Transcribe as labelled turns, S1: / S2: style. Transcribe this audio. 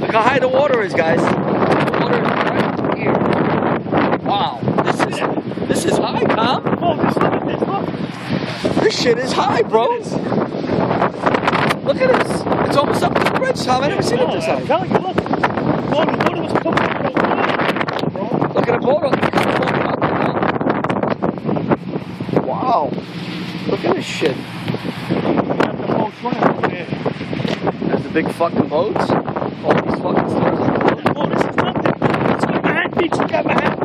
S1: Look how high the water is, guys. The water is right here. Wow. This is high, Tom.
S2: Oh, look.
S1: This shit is high, bro. Look at this. It's almost up to the bridge, Tom. I never seen it this high.
S2: Look. Oh, the water was coming from the bro.
S1: Look at the boat up. Wow. Look at this shit.
S2: The boat's running over there.
S1: There's the big fucking boats. All these fucking stuff.